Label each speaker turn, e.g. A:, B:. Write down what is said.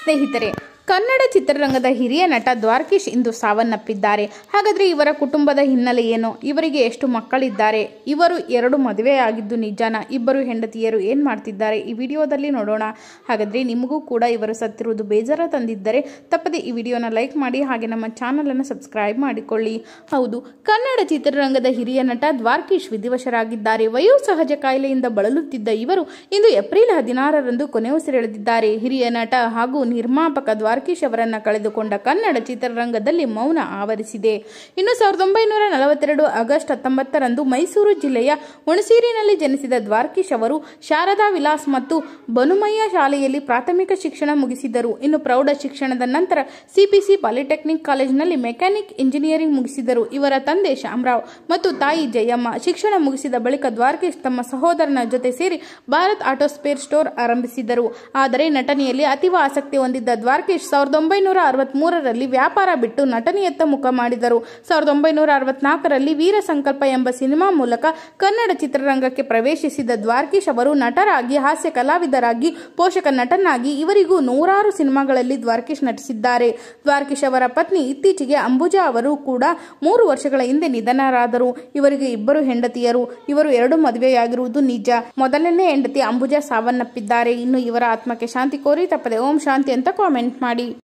A: ಸ್ನೇಹಿತರೆ, ಕನ್ನಡ ಚಿತ್ರರಂಗದ ಹಿರಿಯ ನಟ ದ್ವಾರಕೀಶ್ ಇಂದು ಸಾವನ್ನಪ್ಪಿದ್ದಾರೆ. ಹಾಗಾದರೆ ಇವರ ಕುಟುಂಬದ ಹಿನ್ನೆಲೆ ಏನು? ಇವರಿಗೆ ಎಷ್ಟು ಮಕ್ಕಳಿದ್ದಾರೆ? ಇವರು 2 ಮದುವೆಯಾಗಿದ್ದು ನಿಜಾನ? ಇಬ್ಬರು ಹೆಂಡತಿಯರು ಏನು ಮಾಡ್ತಿದ್ದಾರೆ? ಈ ವಿಡಿಯೋದಲ್ಲಿ ನೋಡೋಣ. ಹಾಗಾದರೆ ನಿಮಗೂ ಕೂಡ ಇವರು ಸತ್ತಿರುವುದು ಬೇಜಾರ ತಂದಿದ್ದರೆ ತಪ್ಪದೆ ಈ ವಿಡಿಯೋನ ಲೈಕ್ ಮಾಡಿ, ಹಾಗೆ ನಮ್ಮ ಚಾನಲನ್ನು ಸಬ್ಸ್ಕ್ರೈಬ್ ಮಾಡಿಕೊಳ್ಳಿ. ಹೌದು, ಕನ್ನಡ ಚಿತ್ರರಂಗದ ಹಿರಿಯ ನಟ ದ್ವಾರಕೀಶ್ ವಿಧಿವಶರಾಗಿದ್ದಾರೆ. ವಯೋಸಹಜ ಕಾಯಿಲೆಯಿಂದ ಬಳಲುತ್ತಿದ್ದ ಇವರು ಇಂದು ಏಪ್ರಿಲ್ 16ರಂದು ಕೊನೆಯುಸಿರೆಳೆದಿದ್ದಾರೆ. ಹಿರಿಯ ನಟ ಹಾಗೂ ನಿರ್ಮಾಪಕ ದ್ವಾರಕೀಶ್ ಅವರನ್ನ ಕಳೆದುಕೊಂಡ ಕನ್ನಡ ಚಿತ್ರರಂಗದಲ್ಲಿ ಮೌನ ಆವರಿಸಿದೆ. ಇನ್ನು 1942 ಆಗಸ್ಟ್ 19ರಂದು ಮೈಸೂರು ಜಿಲ್ಲೆಯ ಹುಣಸೂರಿನಲ್ಲಿ ಜನಿಸಿದ ದ್ವಾರಕೀಶ್ ಅವರು ಶಾರದಾ ವಿಲಾಸ್ ಮತ್ತು ಬನುಮಯ್ಯ ಶಾಲೆಯಲ್ಲಿ ಪ್ರಾಥಮಿಕ ಶಿಕ್ಷಣ ಮುಗಿಸಿದರು. ಇನ್ನು ಪ್ರೌಢ ಶಿಕ್ಷಣದ ನಂತರ ಸಿಪಿಸಿ ಪಾಲಿಟೆಕ್ನಿಕ್ ಕಾಲೇಜಿನಲ್ಲಿ ಮೆಕ್ಯಾನಿಕ್ ಇಂಜಿನಿಯರಿಂಗ್ ಮುಗಿಸಿದರು. ಇವರ ತಂದೆ ಶ್ಯಾಮರಾವ್ ಮತ್ತು ತಾಯಿ ಜಯಮ್ಮ. ಶಿಕ್ಷಣ ಮುಗಿಸಿದ ಬಳಿಕ ದ್ವಾರಕೀಶ್ ತಮ್ಮ ಸಹೋದರನ ಜೊತೆ ಸೇರಿ ಭಾರತ್ ಆಟೋ ಸ್ಪೇರ್ ಸ್ಟೋರ್ ಆರಂಭಿಸಿದರು. ಆದರೆ ನಟನೆಯಲ್ಲಿ ಅತೀವ ಆಸಕ್ತಿ ಹೊಂದಿದ್ದ ದ್ವಾರಕೀಶ್ 1963ರಲ್ಲಿ ವ್ಯಾಪಾರ ಬಿಟ್ಟು ನಟನೆಯತ್ತ ಮುಖ ಮಾಡಿದರು. 1964ರಲ್ಲಿ ವೀರ ಸಂಕಲ್ಪ ಎಂಬ ಸಿನಿಮಾ ಮೂಲಕ ಕನ್ನಡ ಚಿತ್ರರಂಗಕ್ಕೆ ಪ್ರವೇಶಿಸಿದ ದ್ವಾರಕೀಶ್ ಅವರು ನಟರಾಗಿ, ಹಾಸ್ಯ ಕಲಾವಿದರಾಗಿ, ಪೋಷಕ ನಟನಾಗಿ ಇವರಿಗೂ 100 ಸಿನಿಮಾಗಳಲ್ಲಿ ದ್ವಾರಕೀಶ್ ನಟಿಸಿದ್ದಾರೆ. ದ್ವಾರಕೀಶ್ ಅವರ ಪತ್ನಿ ಇತ್ತೀಚೆಗೆ ಅಂಬುಜಾ ಅವರು ಕೂಡ 3 ವರ್ಷಗಳ ಹಿಂದೆ ನಿಧನರಾದರು. ಇವರಿಗೆ 2 ಹೆಂಡತಿಯರು. ಇವರು 2 ಮದುವೆಯಾಗಿರುವುದು ನಿಜ. ಮೊದಲನೇ ಹೆಂಡತಿ ಅಂಬುಜಾ ಸಾವನ್ನಪ್ಪಿದ್ದಾರೆ. ಇನ್ನು ಇವರ ಆತ್ಮಕ್ಕೆ ಶಾಂತಿ ಕೋರಿ ತಪ್ಪದೆ ಓಂ ಶಾಂತಿ ಅಂತ ಕಾಮೆಂಟ್ ಮಾಡಿ.